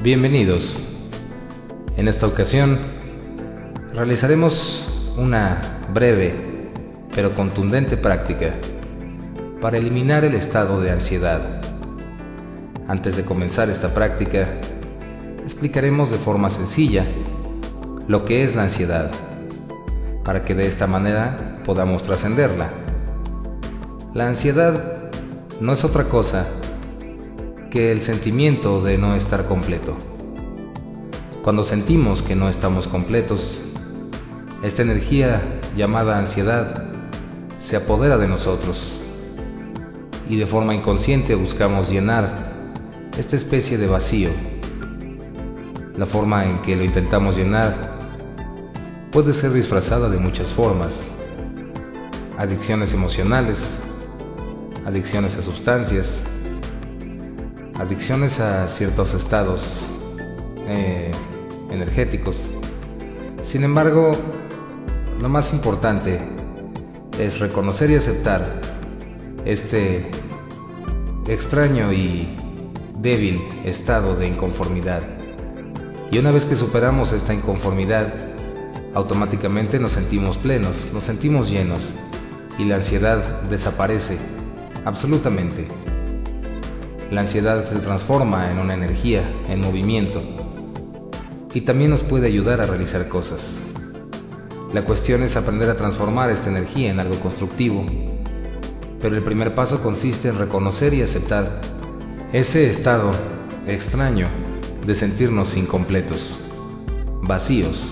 Bienvenidos. En esta ocasión realizaremos una breve pero contundente práctica para eliminar el estado de ansiedad. Antes de comenzar esta práctica, explicaremos de forma sencilla lo que es la ansiedad, para que de esta manera podamos trascenderla. La ansiedad no es otra cosa que el sentimiento de no estar completo. Cuando sentimos que no estamos completos, esta energía llamada ansiedad se apodera de nosotros y de forma inconsciente buscamos llenar esta especie de vacío. La forma en que lo intentamos llenar puede ser disfrazada de muchas formas: adicciones emocionales, adicciones a sustancias, adicciones a ciertos estados energéticos. Sin embargo, lo más importante es reconocer y aceptar este extraño y débil estado de inconformidad. Y una vez que superamos esta inconformidad, automáticamente nos sentimos plenos, nos sentimos llenos y la ansiedad desaparece absolutamente. La ansiedad se transforma en una energía, en movimiento, y también nos puede ayudar a realizar cosas. La cuestión es aprender a transformar esta energía en algo constructivo, pero el primer paso consiste en reconocer y aceptar ese estado extraño de sentirnos incompletos, vacíos.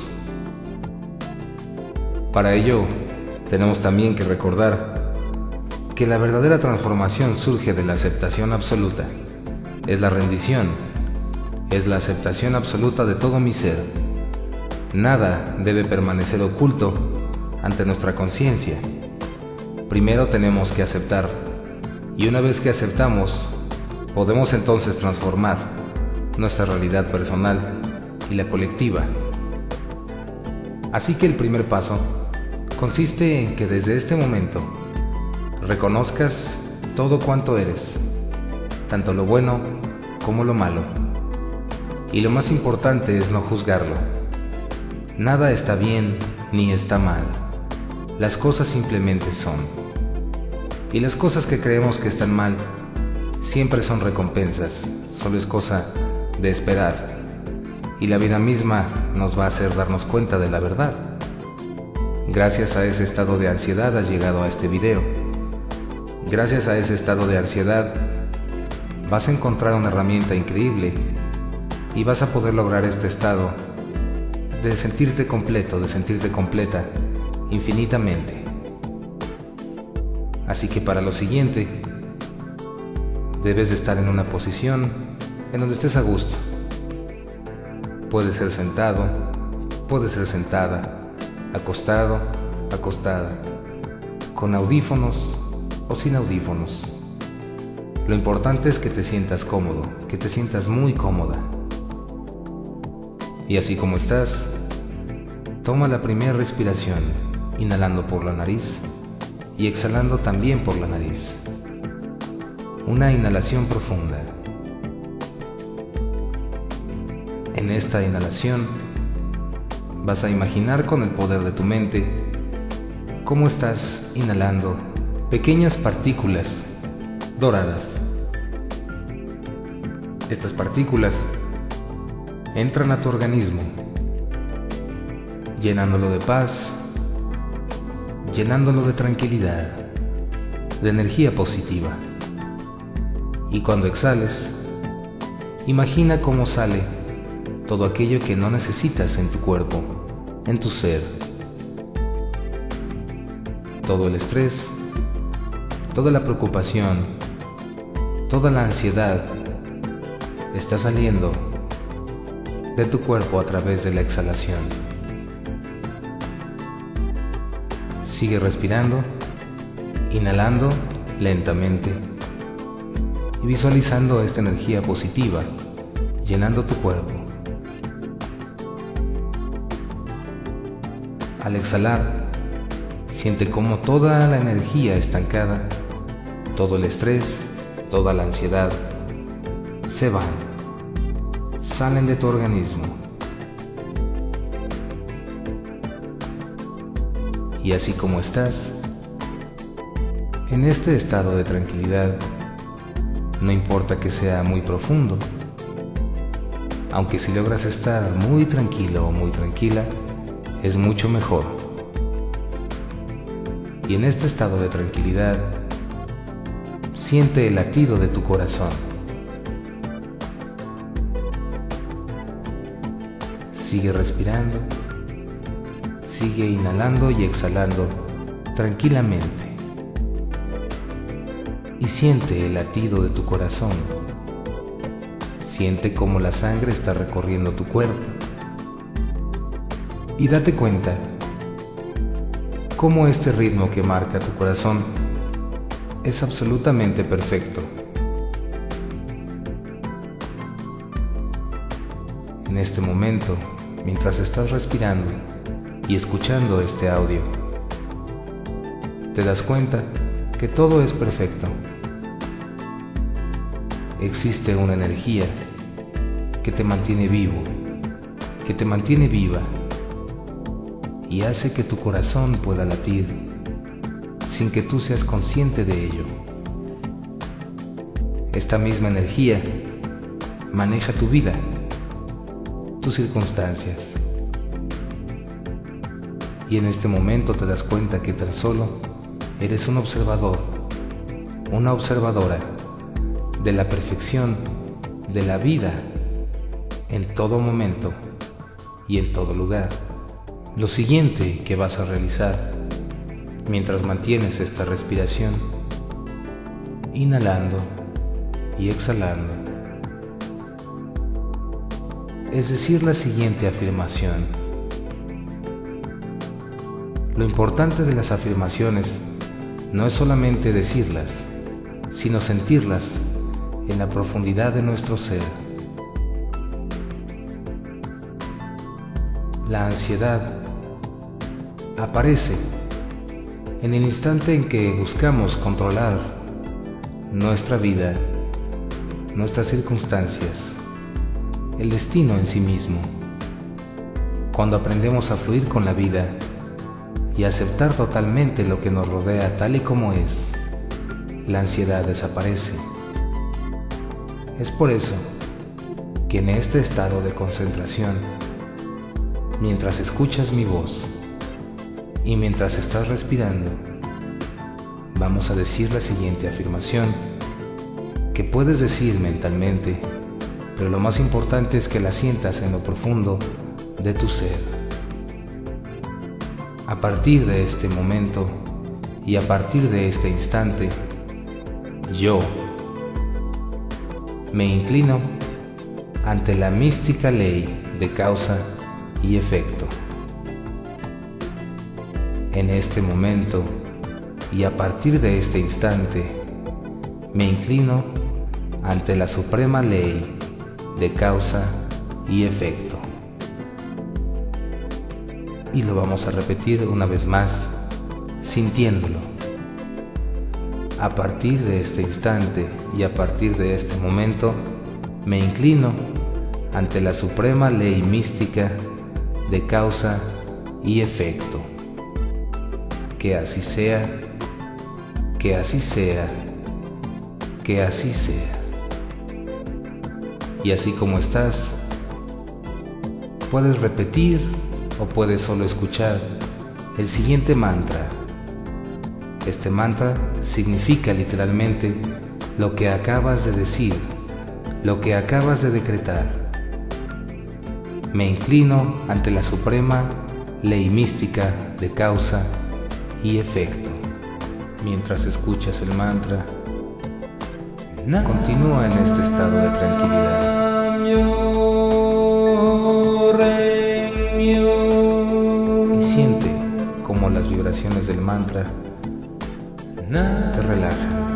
Para ello, tenemos también que recordar que la verdadera transformación surge de la aceptación absoluta. Es la rendición, es la aceptación absoluta de todo mi ser. Nada debe permanecer oculto ante nuestra conciencia. Primero tenemos que aceptar, y una vez que aceptamos, podemos entonces transformar nuestra realidad personal y la colectiva. Así que el primer paso consiste en que desde este momento reconozcas todo cuanto eres, tanto lo bueno como lo malo. Y lo más importante es no juzgarlo. Nada está bien ni está mal. Las cosas simplemente son. Y las cosas que creemos que están mal siempre son recompensas. Solo es cosa de esperar. Y la vida misma nos va a hacer darnos cuenta de la verdad. Gracias a ese estado de ansiedad has llegado a este video. Gracias a ese estado de ansiedad vas a encontrar una herramienta increíble y vas a poder lograr este estado de sentirte completo, de sentirte completa infinitamente. Así que para lo siguiente debes de estar en una posición en donde estés a gusto. Puede ser sentado, puede ser sentada, acostado, acostada, con audífonos o sin audífonos. Lo importante es que te sientas cómodo, que te sientas muy cómoda. Y así como estás, toma la primera respiración, inhalando por la nariz y exhalando también por la nariz. Una inhalación profunda. En esta inhalación vas a imaginar con el poder de tu mente cómo estás inhalando pequeñas partículas doradas. Estas partículas entran a tu organismo, llenándolo de paz, llenándolo de tranquilidad, de energía positiva. Y cuando exhales, imagina cómo sale todo aquello que no necesitas en tu cuerpo, en tu ser. Todo el estrés, toda la preocupación, toda la ansiedad está saliendo de tu cuerpo a través de la exhalación. Sigue respirando, inhalando lentamente y visualizando esta energía positiva llenando tu cuerpo. Al exhalar, siente cómo toda la energía estancada, todo el estrés, toda la ansiedad se van, salen de tu organismo. Y así como estás, en este estado de tranquilidad, no importa que sea muy profundo, aunque si logras estar muy tranquilo o muy tranquila, es mucho mejor. Y en este estado de tranquilidad, siente el latido de tu corazón. Sigue respirando, sigue inhalando y exhalando tranquilamente. Y siente el latido de tu corazón. Siente cómo la sangre está recorriendo tu cuerpo. Y date cuenta cómo este ritmo que marca tu corazón es absolutamente perfecto. En este momento, mientras estás respirando y escuchando este audio, te das cuenta que todo es perfecto. Existe una energía que te mantiene vivo, que te mantiene viva y hace que tu corazón pueda latir sin que tú seas consciente de ello. Esta misma energía maneja tu vida, tus circunstancias. Y en este momento te das cuenta que tan solo eres un observador, una observadora de la perfección de la vida en todo momento y en todo lugar. Lo siguiente que vas a realizar mientras mantienes esta respiración, inhalando y exhalando, es decir la siguiente afirmación. Lo importante de las afirmaciones no es solamente decirlas, sino sentirlas en la profundidad de nuestro ser. La ansiedad aparece en el instante en que buscamos controlar nuestra vida, nuestras circunstancias, el destino en sí mismo. Cuando aprendemos a fluir con la vida y aceptar totalmente lo que nos rodea tal y como es, la ansiedad desaparece. Es por eso que en este estado de concentración, mientras escuchas mi voz y mientras estás respirando, vamos a decir la siguiente afirmación que puedes decir mentalmente, pero lo más importante es que la sientas en lo profundo de tu ser. A partir de este momento y a partir de este instante, yo me inclino ante la mística ley de causa y efecto. En este momento y a partir de este instante, me inclino ante la suprema ley de causa y efecto. Y lo vamos a repetir una vez más, sintiéndolo. A partir de este instante y a partir de este momento, me inclino ante la suprema ley mística de causa y efecto. Que así sea, que así sea, que así sea. Y así como estás, puedes repetir o puedes solo escuchar el siguiente mantra. Este mantra significa literalmente lo que acabas de decir, lo que acabas de decretar. Me inclino ante la suprema ley mística de causa y efecto. Mientras escuchas el mantra, continúa en este estado de tranquilidad. Y siente cómo las vibraciones del mantra te relajan.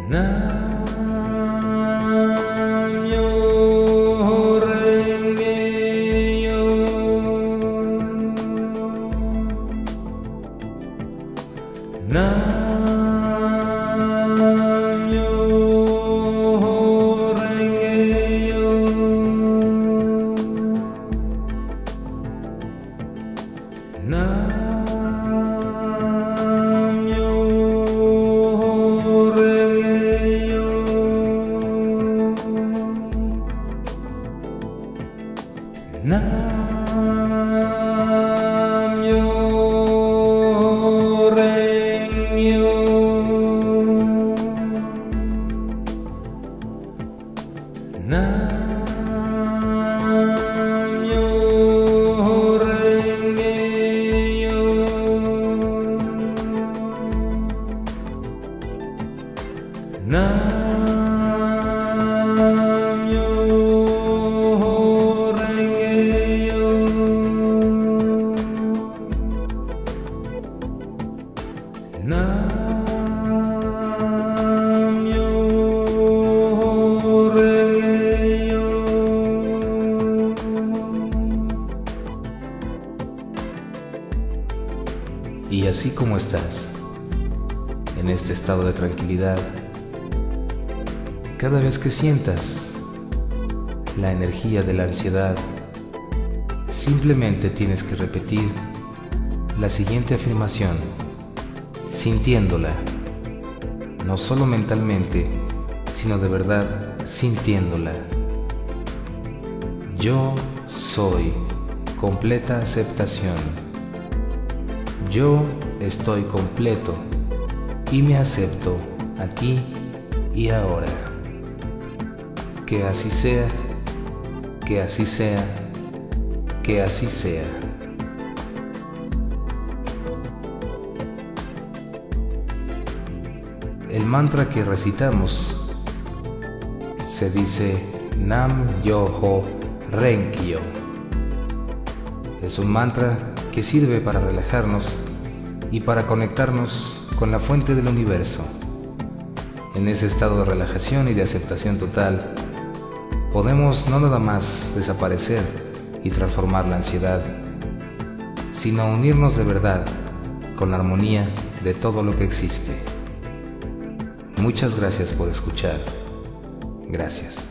Y así como estás, en este estado de tranquilidad, cada vez que sientas la energía de la ansiedad, simplemente tienes que repetir la siguiente afirmación, sintiéndola, no solo mentalmente, sino de verdad sintiéndola. Yo soy completa aceptación. Yo estoy completo y me acepto aquí y ahora. Que así sea, que así sea, que así sea. El mantra que recitamos se dice Nam Myoho Renge-kyo. Es un mantra que sirve para relajarnos y para conectarnos con la fuente del universo. En ese estado de relajación y de aceptación total, podemos no nada más desaparecer y transformar la ansiedad, sino unirnos de verdad con la armonía de todo lo que existe. Muchas gracias por escuchar. Gracias.